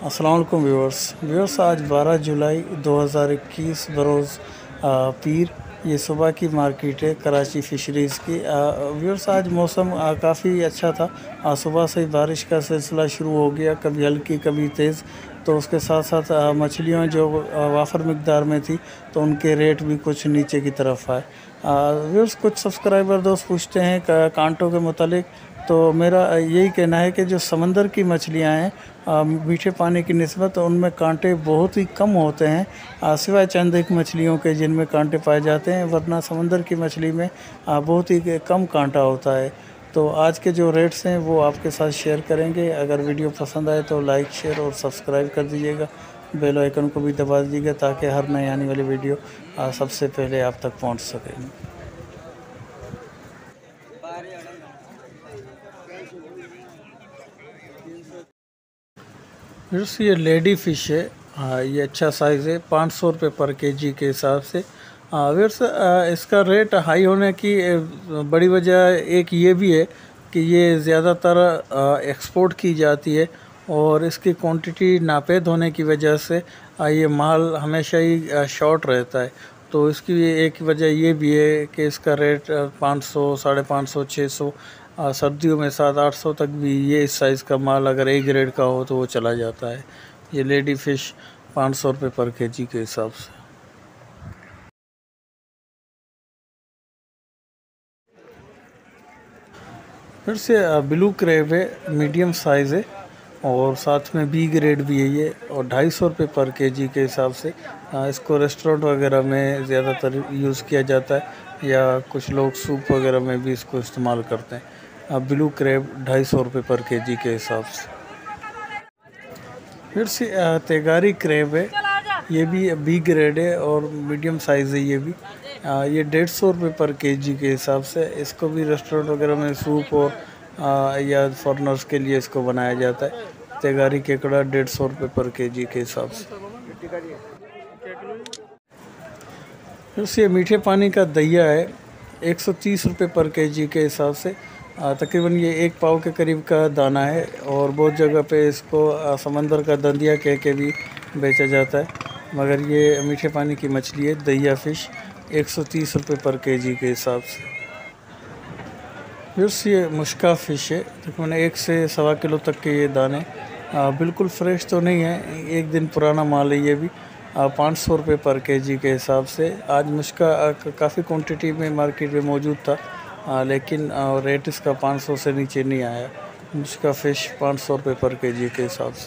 अस्सलाम वालेकुम व्यूअर्स आज 12 जुलाई 2021 बरोज़ पीर। ये सुबह की मार्केट है कराची फ़िशरीज़ की। व्यूअर्स आज मौसम काफ़ी अच्छा था। सुबह से ही बारिश का सिलसिला शुरू हो गया, कभी हल्की कभी तेज़। तो उसके साथ साथ मछलियाँ जो वाफर मिकदार में थी तो उनके रेट भी कुछ नीचे की तरफ आए। व्यूअर्स कुछ सब्सक्राइबर दोस्त पूछते हैं कांटों के मुतालिक, तो मेरा यही कहना है कि जो समंदर की मछलियाँ हैं मीठे पानी की निस्बत उनमें कांटे बहुत ही कम होते हैं, सिवाय चंद एक मछलियों के जिनमें कांटे पाए जाते हैं, वरना समंदर की मछली में बहुत ही कम कांटा होता है। तो आज के जो रेट्स हैं वो आपके साथ शेयर करेंगे। अगर वीडियो पसंद आए तो लाइक शेयर और सब्सक्राइब कर दीजिएगा, बेल आइकन को भी दबा दीजिएगा ताकि हर नई आने वाली वीडियो सबसे पहले आप तक पहुँच सके। फिर ये लेडी फ़िश है। ये अच्छा साइज़ है, 500 रुपये पर केजी के हिसाब से। फिर इसका रेट हाई होने की बड़ी वजह एक ये भी है कि ये ज़्यादातर एक्सपोर्ट की जाती है और इसकी क्वांटिटी नापेद होने की वजह से ये माल हमेशा ही शॉर्ट रहता है। तो इसकी एक वजह ये भी है कि इसका रेट 500, 550, 600, सर्दियों में 700-800 तक भी ये इस साइज़ का माल अगर ए ग्रेड का हो तो वो चला जाता है। ये लेडी फ़िश 500 रुपये पर केजी के हिसाब से। फिर से ब्लू क्रेब है, मीडियम साइज़ है और साथ में बी ग्रेड भी है ये, और 250 रुपये पर केजी के हिसाब से। इसको रेस्टोरेंट वगैरह में ज़्यादातर यूज़ किया जाता है या कुछ लोग सूप वगैरह में भी इसको इस्तेमाल करते हैं। ब्लू क्रेब 250 रुपये पर केजी के हिसाब से। फिर से तेगारी क्रेब है, ये भी बी ग्रेड है और मीडियम साइज़ है ये भी। ये 150 रुपये पर केजी के हिसाब से। इसको भी रेस्टोरेंट वगैरह में सूप और या फॉरनर्स के लिए इसको बनाया जाता है। तेगारी केकड़ा 150 रुपये पर केजी के हिसाब से। फिर से मीठे पानी का दहिया है, 130 रुपये पर केजी के हिसाब से। तकरीबन ये 1 पाव के करीब का दाना है और बहुत जगह पे इसको समंदर का दंदिया कह के भी बेचा जाता है, मगर ये मीठे पानी की मछली है दहिया फ़िश, 130 रुपये पर केजी के हिसाब से। फिर से ये मुश्का फ़िश है, तकरीबन 1 से सवा किलो तक के ये दाने। बिल्कुल फ्रेश तो नहीं है, 1 दिन पुराना माल है ये भी। 500 रुपये पर केजी के हिसाब से। आज मुश्का काफ़ी क्वांटिटी में मार्केट में मौजूद था, लेकिन रेट इसका 500 से नीचे नहीं आया। मुश्का फ़िश 500 रुपये पर केजी के हिसाब से।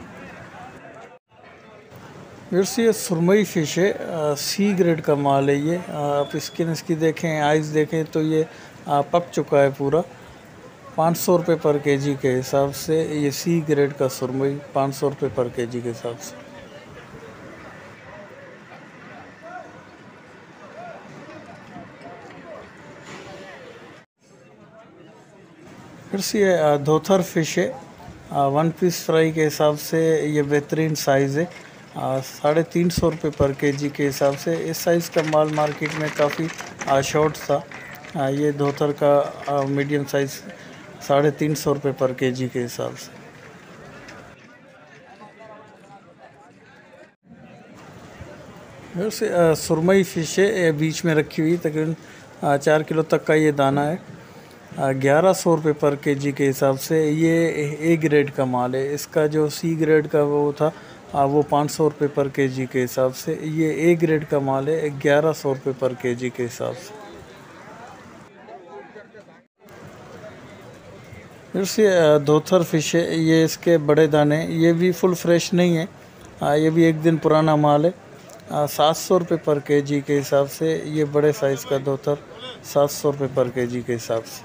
फिर से ये सुरमई फ़िश है, सी ग्रेड का माल है ये। आप स्किन इसकी देखें, आइज़ देखें तो ये पक चुका है पूरा। 500 रुपये पर केजी के हिसाब से ये सी ग्रेड का सुरमई 500 रुपये पर केजी के हिसाब से। फिर से ये धोथर फ़िश है, 1 पीस फ्राई के हिसाब से ये बेहतरीन साइज़ है। 350 रुपये पर केजी के हिसाब से। इस साइज़ का माल मार्केट में काफ़ी शॉर्ट था। ये धोतर का मीडियम साइज़ 350 रुपये पर केजी के हिसाब से। फिर से सुरमई फ़िश है, बीच में रखी हुई, तकरीबन 4 किलो तक का ये दाना है। 1100 रुपये पर केजी के हिसाब से। ये ए ग्रेड का माल है। इसका जो सी ग्रेड का वो था वो 500 रुपये पर केजी के हिसाब से। ये ए ग्रेड का माल है, 1100 रुपये पर केजी के हिसाब से। फिर से धोथर फ़िश है, ये इसके बड़े दाने, ये भी फुल फ्रेश नहीं है। ये भी 1 दिन पुराना माल है। 700 रुपये पर केजी के हिसाब से। ये बड़े साइज़ का धोथर 700 रुपये पर केजी के हिसाब से।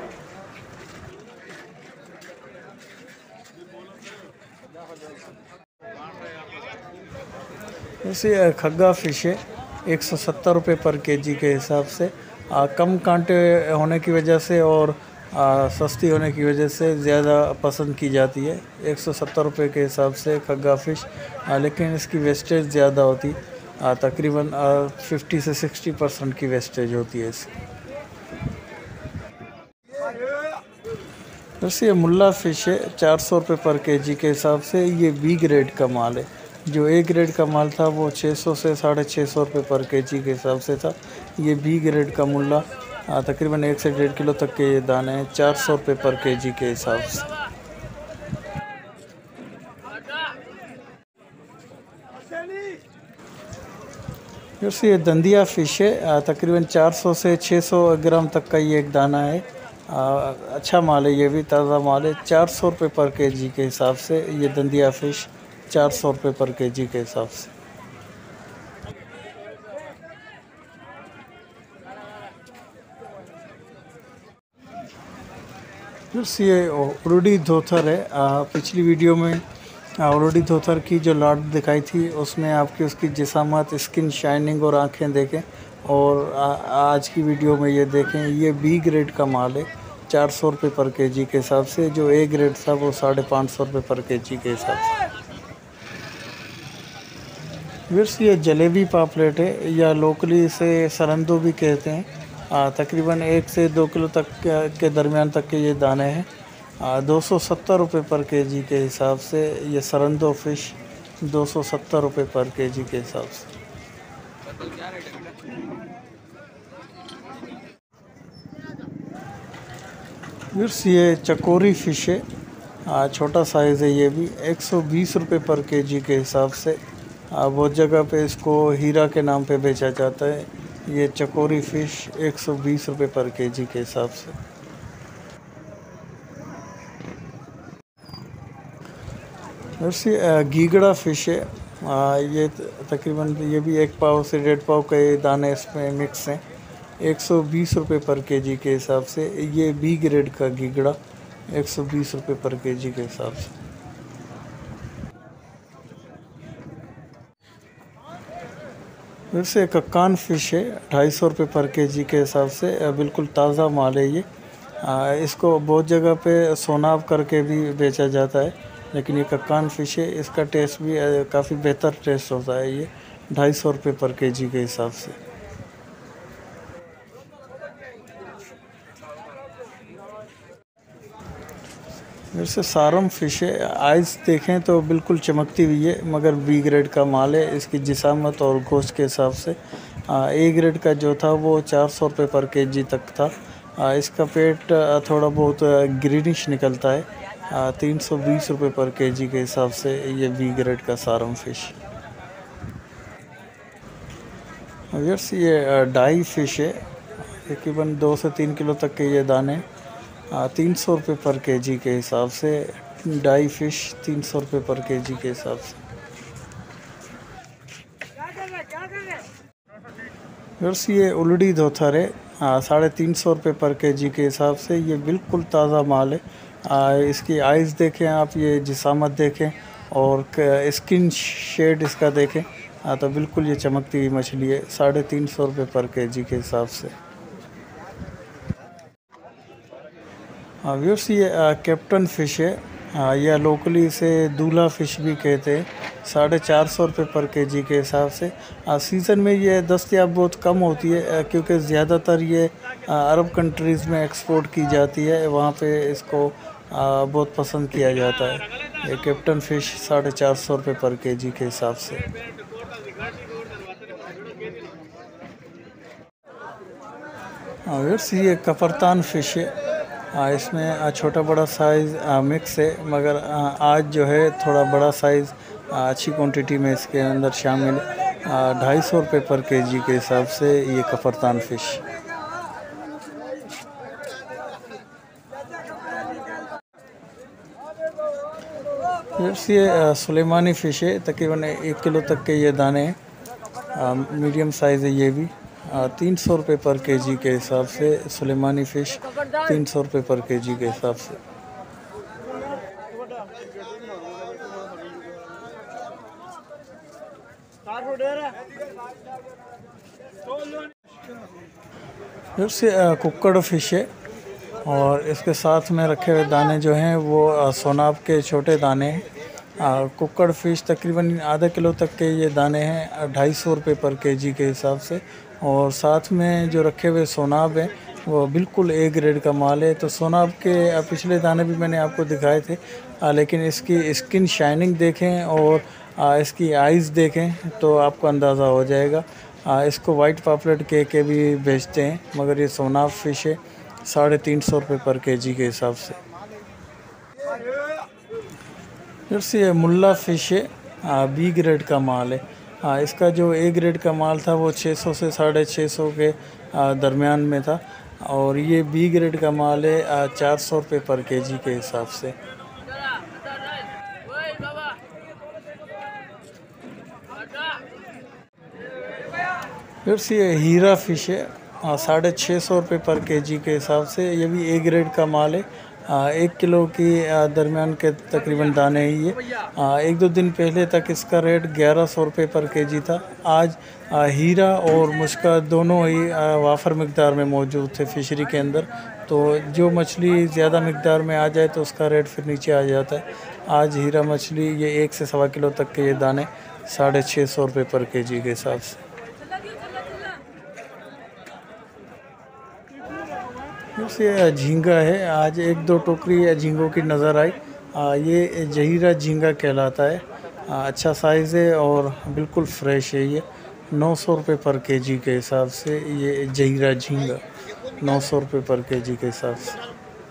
वैसे खग्गा फ़िश है, 170 रुपये पर केजी के हिसाब से। कम कांटे होने की वजह से और सस्ती होने की वजह से ज़्यादा पसंद की जाती है। 170 रुपये के हिसाब से खग्गा फ़िश, लेकिन इसकी वेस्टेज ज़्यादा होती, तकरीबन 50 से 60% की वेस्टेज होती है इसकी। वैसे ये मुल्ला फ़िश है 400 रुपये पर केजी के हिसाब से। ये बी ग्रेड का माल है। जो ए ग्रेड का माल था वो 600 से 650 रुपये पर केजी के हिसाब से था। ये बी ग्रेड का मुल्ला तकरीबन 1 से 1.5 किलो तक के ये दाने हैं 400 रुपये पर केजी के हिसाब से। वैसे ये दंदिया फ़िश है तकरीबन 400 से 600 ग्राम तक का ये एक दाना है। अच्छा माल है, ये भी ताज़ा माल है। 400 रुपये पर केजी के हिसाब से ये दंदिया फ़िश 400 रुपये पर केजी के हिसाब से। फिर ये उरुडी धोथर है। पिछली वीडियो में उरुडी धोथर की जो लाट दिखाई थी उसमें आपकी उसकी जिसामत, स्किन शाइनिंग और आँखें देखें, और आज की वीडियो में ये देखें। ये बी ग्रेड का माल है 400 रुपये पर केजी के हिसाब से। जो ए ग्रेड था वो 550 रुपये पर केजी के हिसाब से। फिर ये जलेबी पापलेट है, या लोकली इसे सरंदो भी कहते हैं। तकरीबन 1 से 2 किलो तक के दरमियान तक के ये दाने हैं। 270 रुपये पर केजी के हिसाब से ये सरंदो फ़िश 270 रुपये पर केजी के हिसाब से। फिर ये चकोरी फ़िश है। छोटा साइज़ है, ये भी 120 रुपये पर केजी के हिसाब से। बहुत जगह पे इसको हीरा के नाम पे बेचा जाता है। ये चकोरी फ़िश 120 रुपये पर केजी के हिसाब से। वैसे गीगड़ा फ़िश है। ये तकरीबन ये भी 1 पाव से 1.5 पाव के दाने इसमें मिक्स हैं। 120 रुपये पर केजी के हिसाब से। ये बी ग्रेड का गीगड़ा 120 रुपये पर केजी के हिसाब से। वैसे कक्कान फ़िश है 250 रुपये पर केजी के हिसाब से। बिल्कुल ताज़ा माल है ये। इसको बहुत जगह पे सोनाब करके भी बेचा जाता है, लेकिन ये कक्कान फ़िश है। इसका टेस्ट भी काफ़ी बेहतर टेस्ट होता है। ये 250 रुपये पर केजी के हिसाब से। वैसे सारम फ़िश है। आइज़ देखें तो बिल्कुल चमकती हुई है, मगर बी ग्रेड का माल है। इसकी जिसामत और गोश्त के हिसाब से ए ग्रेड का जो था वो 400 रुपये पर केजी तक था। इसका पेट थोड़ा बहुत ग्रीनिश निकलता है। 320 रुपये पर केजी के हिसाब से ये बी ग्रेड का सारम फ़िश। वैसे ये डाई फ़िश है। तकरीबन 2 से 3 किलो तक के ये दाने 300 रुपये पर केजी के हिसाब से। डाई फ़िश 300 रुपये पर केजी के हिसाब से। वैसे ये उलड़ी धोथर है। 350 रुपये पर केजी के हिसाब से। ये बिल्कुल ताज़ा माल है। इसकी आइज़ देखें आप, ये जिसामत देखें और स्किन शेड इसका देखें, तो बिल्कुल ये चमकती हुई मछली है। 350 रुपये पर केजी के हिसाब से। व्यूअर्स ये कैप्टन फ़िश है, या लोकली इसे दूल्हा फ़िश भी कहते हैं। 450 रुपये पर केजी के हिसाब से। सीज़न में ये दस्तयाब बहुत कम होती है, क्योंकि ज़्यादातर ये अरब कंट्रीज़ में एक्सपोर्ट की जाती है। वहाँ पे इसको बहुत पसंद किया जाता है। ये कैप्टन फ़िश 450 रुपये पर केजी के हिसाब से। व्यूअर्स ये कफरतान फ़िश है। इसमें छोटा बड़ा साइज़ मिक्स है, मगर आज जो है थोड़ा बड़ा साइज़ अच्छी क्वांटिटी में इसके अंदर शामिल है। 250 रुपये पर केजी के हिसाब से ये कफरतान फ़िश। फिर ये सुलेमानी फ़िश है। तकरीबन 1 किलो तक के ये दाने हैं। मीडियम साइज़ है ये भी। 300 रुपये पर केजी के हिसाब से। सुलेमानी फ़िश 300 रुपये पर केजी के हिसाब से। फिर से कुक्कड़ फ़िश है, और इसके साथ में रखे हुए दाने जो हैं वो सोनाब के छोटे दाने हैं। कुक्कड़ फ़िश तकरीबन आधा किलो तक के ये दाने हैं 250 रुपये पर केजी के हिसाब से। और साथ में जो रखे हुए सोनाब हैं वो बिल्कुल ए ग्रेड का माल है। तो सोनाब के पिछले दाने भी मैंने आपको दिखाए थे, लेकिन इसकी स्किन शाइनिंग देखें और इसकी आइज़ देखें तो आपको अंदाज़ा हो जाएगा। इसको वाइट पापलेट के भी बेचते हैं, मगर ये सोनाब फ़िश है 350 रुपये पर केजी के हिसाब से। फिर से ये मुल्ला फ़िश है, बी ग्रेड का माल है। इसका जो ए ग्रेड का माल था वो 600 से 650 के दरमियान में था, और ये बी ग्रेड का माल है 400 रुपये पर केजी के हिसाब से। फिर से ये हीरा फ़िश है 650 रुपये पर केजी के हिसाब से। ये भी ए ग्रेड का माल है। 1 किलो की दरमियान के तकरीबन दाने ही ये। 1-2 दिन पहले तक इसका रेट 1100 रुपये पर केजी था। आज हीरा और मुश्का दोनों ही वाफर मिकदार में मौजूद थे फ़िशरी के अंदर। तो जो मछली ज़्यादा मिकदार में आ जाए तो उसका रेट फिर नीचे आ जाता है। आज हीरा मछली ये 1 से सवा किलो तक के ये दाने 650 रुपये पर केजी के हिसाब से। से झींगा है, आज 1-2 टोकरी झींगों की नज़र आई। ये जहीरा झींगा कहलाता है। अच्छा साइज़ है और बिल्कुल फ्रेश है। ये 900 रुपये पर केजी के हिसाब से ये जहीरा झींगा 900 रुपये पर केजी के हिसाब से।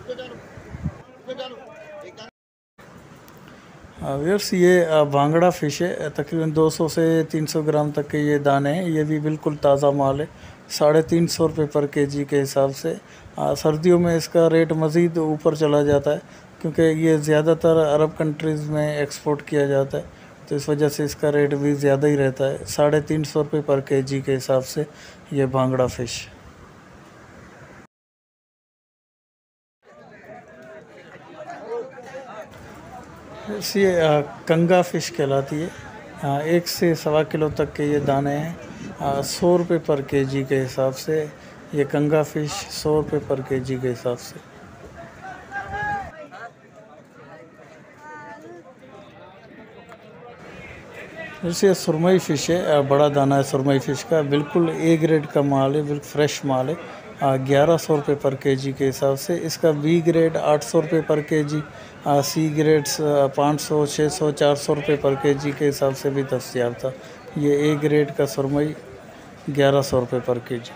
व्यूअर्स ये भांगड़ा फ़िश है, तकरीबन 200 से 300 ग्राम तक के ये दाने हैं। ये भी बिल्कुल ताज़ा माल है 350 रुपये पर केजी के हिसाब से। सर्दियों में इसका रेट मज़ीद ऊपर चला जाता है, क्योंकि ये ज़्यादातर अरब कंट्रीज़ में एक्सपोर्ट किया जाता है, तो इस वजह से इसका रेट भी ज़्यादा ही रहता है। 350 रुपये पर केजी के हिसाब से ये भांगड़ा फ़िश। ये कंगा फ़िश कहलाती है। 1 से सवा किलो तक के ये दाने हैं। 100 रुपये पर केजी के हिसाब से ये कंगा फ़िश 100 रुपये पर केजी के हिसाब से। जैसे सुरमई फ़िश है, बड़ा दाना है सुरमई फ़िश का, बिल्कुल ए ग्रेड का माल है, बिल्कुल फ्रेश माल है। 1100 रुपये पर केजी के हिसाब से। इसका बी ग्रेड 800 रुपये पर केजी, सी ग्रेड्स 500, 600, 400 रुपये पर केजी के हिसाब से भी दस्तयाब था। ये ए ग्रेड का सुरमई 1100 रुपये पर केजी।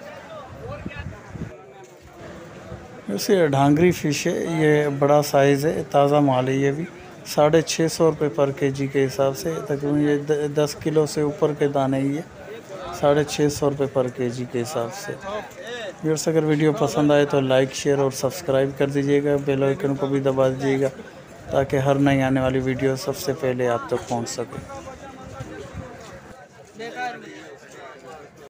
वैसे ढांगरी फ़िश है, ये बड़ा साइज़ है, ताज़ा माल है। ये भी 650 रुपये पर केजी के हिसाब से। तकरीबन ये 10 किलो से ऊपर के दाने ही है, 650 रुपये पर केजी के हिसाब से। व्यूअर्स, अगर वीडियो पसंद आए तो लाइक, शेयर और सब्सक्राइब कर दीजिएगा। बेल आइकन को भी दबा दीजिएगा ताकि हर नई आने वाली वीडियो सबसे पहले आप तक पहुंच सके।